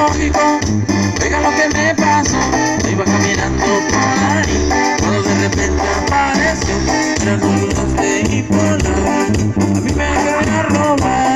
lógico. Oiga lo que me pasó, iba caminando por ahí, cuando de repente apareció, eran unos de bipolar. A mí me querían a robar.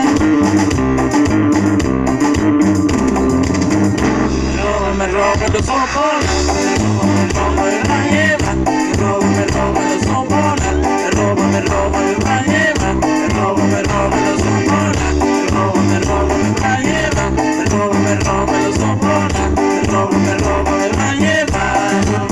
Me roban los ojos, me roban y la llevan. Me roban los ojos, me roban y la llevan. Me roban los ojos, me roban y la llevan. Me roban los ojos, me roban y la llevan.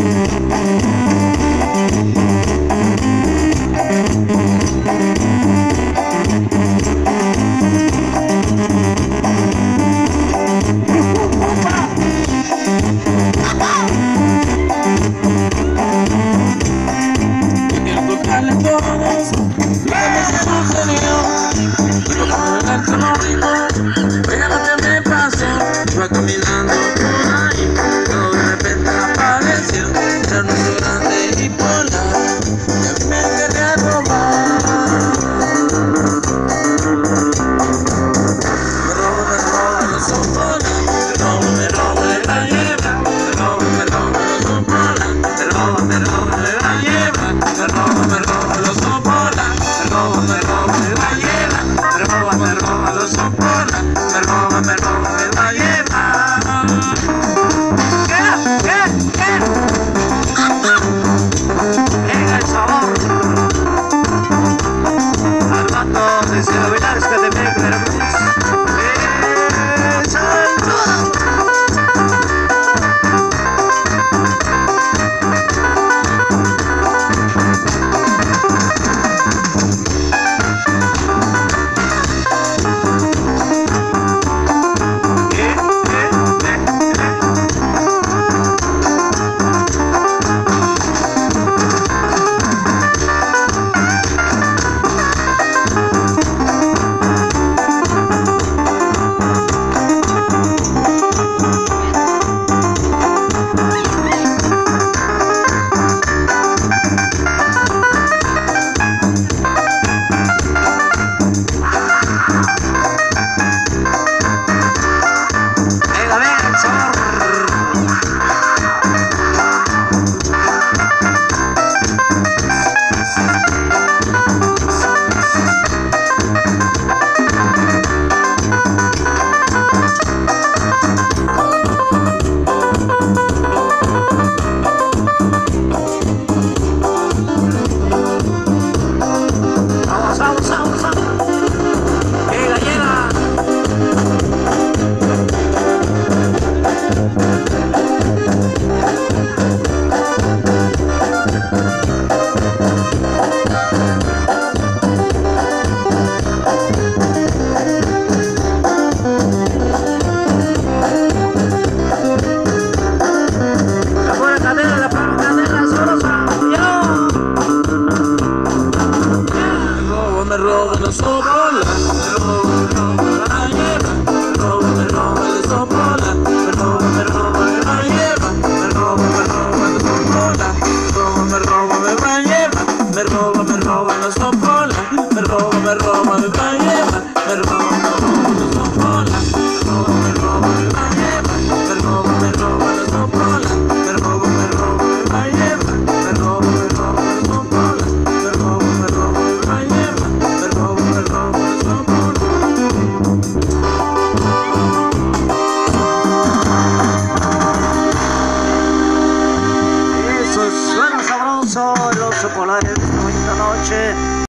Todos, lo que me sucedió, iba caminando rico, oiga lo que me pasó, iba caminando